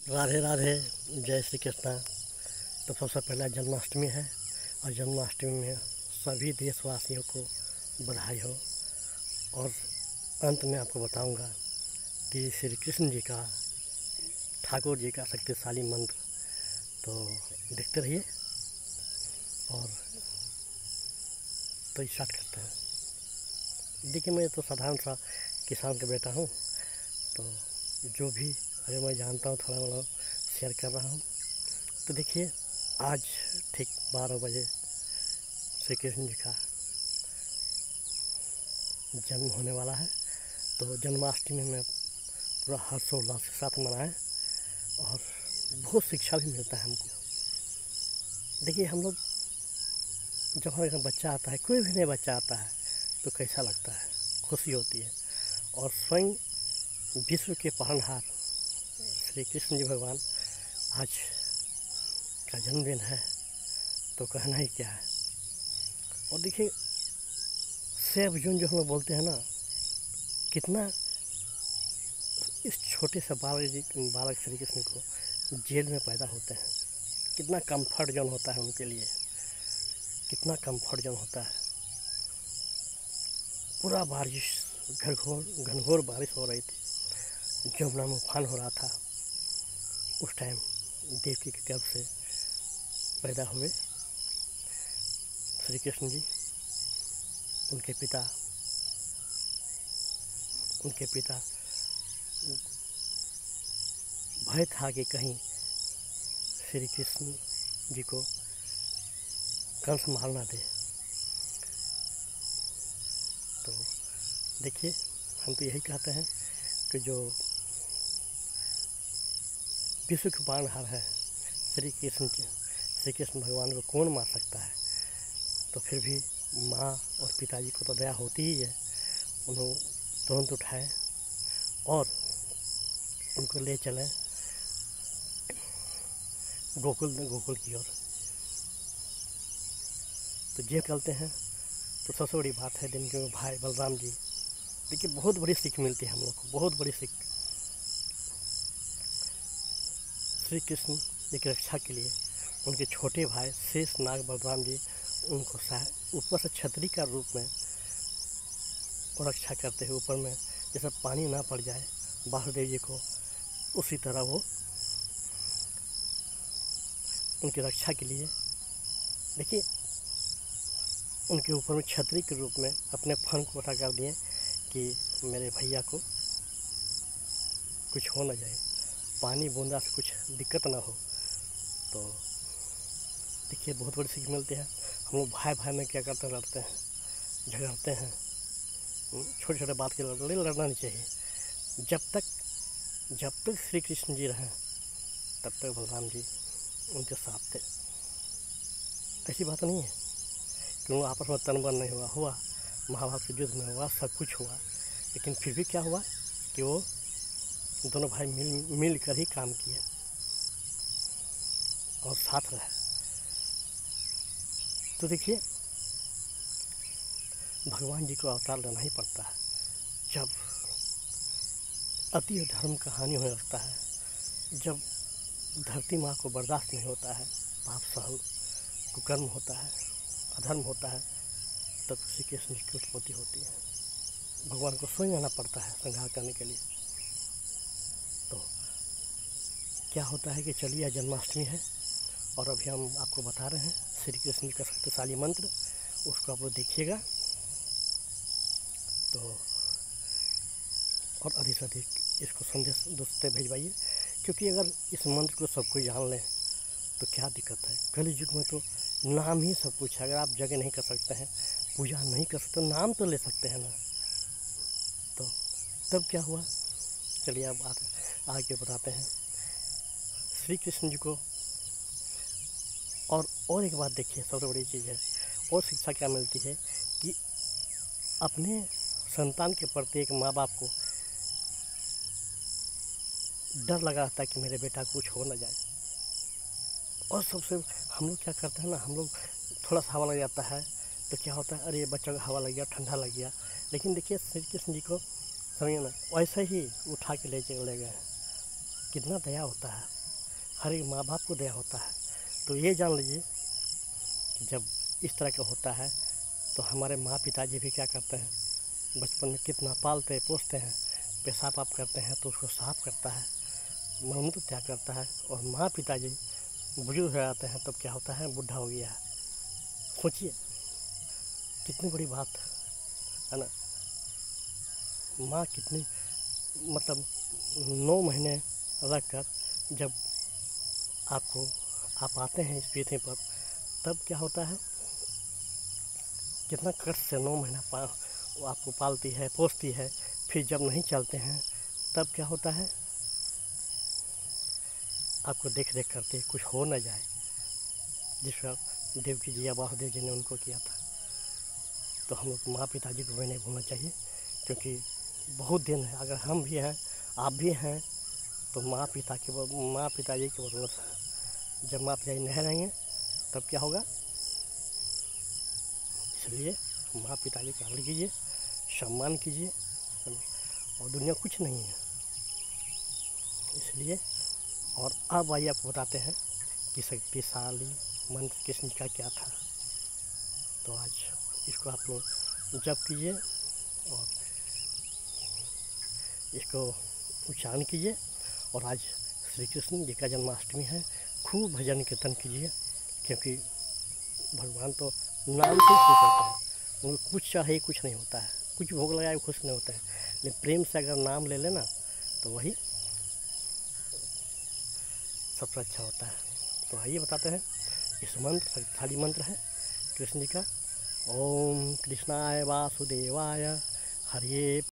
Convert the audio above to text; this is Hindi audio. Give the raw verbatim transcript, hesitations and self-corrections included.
राधे राधे, जय श्री कृष्णा। तो सबसे पहला जन्माष्टमी है और जन्माष्टमी में सभी देशवासियों को बधाई हो। और अंत में आपको बताऊंगा कि श्री कृष्ण जी का, ठाकुर जी का शक्तिशाली मंत्र, तो देखते रहिए। और तो स्टार्ट करते हैं। देखिए, मैं तो साधारण सा किसान का बेटा हूँ, तो जो भी अगर मैं जानता हूँ थोड़ा मोड़ा शेयर कर रहा हूँ। तो देखिए, आज ठीक बारह बजे श्री कृष्ण जी का जन्म होने वाला है। तो जन्माष्टमी में पूरा हर्षोल्लास के साथ मनाएं और बहुत शिक्षा भी मिलता है हमको। देखिए, हम लोग जब हमारे घर बच्चा आता है, कोई भी नया बच्चा आता है, तो कैसा लगता है, खुशी होती है। और स्वयं विश्व के पालनहार श्री कृष्ण जी भगवान आज का जन्मदिन है, तो कहना ही क्या है। और देखिए, सेव जून जो हम लोग बोलते हैं ना, कितना इस छोटे से बालक जी बालक श्री कृष्ण को जेल में पैदा होते हैं, कितना कंफर्ट जोन होता है उनके लिए, कितना कंफर्ट जोन होता है। पूरा बारिश, घनघोर घनघोर बारिश हो रही थी, जमुना में उफान हो रहा था। उस टाइम देवकी के गर्भ से पैदा हुए श्री कृष्ण जी। उनके पिता उनके पिता भय था कि कहीं श्री कृष्ण जी को कंस मार ना दे। तो देखिए, हम तो यही कहते हैं कि जो विश्व के पालनहार है श्री कृष्ण जी, श्री कृष्ण भगवान को कौन मार सकता है। तो फिर भी माँ और पिताजी को तो दया होती ही है। उन्होंने तुरंत उठाए और उनको ले चले गोकुल गोकुल की ओर। तो ये चलते हैं तो सबसे बड़ी बात है दिन के भाई बलराम जी। देखिए, बहुत बड़ी सीख मिलती है हम लोग को, बहुत बड़ी सीख। श्री कृष्ण जी की रक्षा के लिए उनके छोटे भाई शेष नाग बलराम जी उनको ऊपर से छतरी का रूप में और रक्षा करते हैं। ऊपर में जैसे पानी ना पड़ जाए वासुदेव जी को, उसी तरह वो उनकी रक्षा के लिए, देखिए, उनके ऊपर में छतरी के रूप में अपने फन को उठा कर दिए कि मेरे भैया को कुछ हो ना जाए, पानी बूंदा से कुछ दिक्कत ना हो। तो देखिए, बहुत बड़ी सीख मिलती है। हम लोग भाई भाई में क्या करते हैं, लड़ते हैं, झगड़ते हैं, छोटे छोटे बात के लड़ते, लड़ना नहीं चाहिए। जब तक जब तक श्री कृष्ण जी रहें तब तक बलराम जी उनके साथ थे। ऐसी बात नहीं है कि वो आपस में तनबन नहीं हुआ हुआ महाभारत के युद्ध में हुआ, सब कुछ हुआ, लेकिन फिर भी क्या हुआ कि वो दोनों भाई मिल मिल कर ही काम किए और साथ रहे। तो देखिए, भगवान जी को अवतार लेना ही पड़ता है। जब अति धर्म का हानि होने लगता है, जब धरती माँ को बर्दाश्त नहीं होता है, पाप सहन कुकर्म होता है, अधर्म होता है, तब श्री कृष्ण की उत्पत्ति होती है। भगवान को स्वयं आना पड़ता है संहार करने के लिए। तो क्या होता है कि चलिए, जन्माष्टमी है और अभी हम आपको बता रहे हैं श्री कृष्ण जी का शक्तिशाली मंत्र, उसको आप लोग देखिएगा। तो और अधिक से अधिक इसको संदेश दोस्तों भेजवाइए, क्योंकि अगर इस मंत्र को सब कोई जान लें तो क्या दिक्कत है। कलि युग में तो नाम ही सब कुछ है। अगर आप जगह नहीं कर सकते हैं, पूजा नहीं कर सकते, नाम तो ले सकते हैं ना। तो तब क्या हुआ, चलिए अब आगे बताते हैं श्री कृष्ण जी को। और और एक बात देखिए, सबसे बड़ी चीज़ है और शिक्षा क्या मिलती है कि अपने संतान के प्रति एक माँ बाप को डर लगा रहता है कि मेरे बेटा को कुछ हो ना जाए। और सबसे हम लोग क्या करते हैं ना, हम लोग थोड़ा सा हवा लग जाता है तो क्या होता है, अरे बच्चा को हवा लग गया, ठंडा लग गया। लेकिन देखिए, श्री कृष्ण जी को समझिए ना, वैसे ही उठा के ले चले गए, कितना दया होता है। हर एक माँ बाप को दया होता है। तो ये जान लीजिए कि जब इस तरह का होता है तो हमारे माँ पिताजी भी क्या करते हैं, बचपन में कितना पालते पोसते हैं, पेशाब आप करते हैं तो उसको साफ करता है, मलमूत्र त्याग करता है। और माँ पिताजी बुजुर्ग हो जाते हैं तब क्या होता है, बुढ़ा हो गया है। सोचिए कितनी बड़ी बात है ना। माँ कितनी मतलब नौ महीने रख कर जब आपको आप आते हैं इस पृथ्वी पर, तब क्या होता है, कितना कष्ट से नौ महीना पा वो आपको पालती है पोसती है। फिर जब नहीं चलते हैं तब क्या होता है, आपको देख देख करते कुछ हो न जाए, जिसका देवकी जी या वासुदेव जी ने उनको किया था। तो हम लोग माँ पिताजी को भी नहीं भूलना चाहिए, क्योंकि बहुत दिन है। अगर हम भी हैं, आप भी हैं, तो माँ पिता की माँ पिताजी की ज़रूरत है। जब माँ पिताजी नहीं रहेंगे तब क्या होगा। इसलिए माँ पिताजी का आदर कीजिए, सम्मान कीजिए, और दुनिया कुछ नहीं है इसलिए। और अब आइए आपको बताते हैं कि शक्तिशाली मंत्र कृष्ण का क्या था। तो आज इसको आप लोग जप कीजिए और इसको उच्चारण कीजिए। और आज श्री कृष्ण जी का जन्माष्टमी है, खूब भजन कीर्तन कीजिए, क्योंकि भगवान तो नाम से खुश होता है। उनको कुछ चाहे कुछ नहीं होता है, कुछ भोग लगाए खुश नहीं होता है, लेकिन प्रेम से अगर नाम ले लेना तो वही सबसे अच्छा होता है। तो आइए बताते हैं इस मंत्र, शक्तिशाली मंत्र है कृष्ण जी का। ओम कृष्णाय वासुदेवाय हरे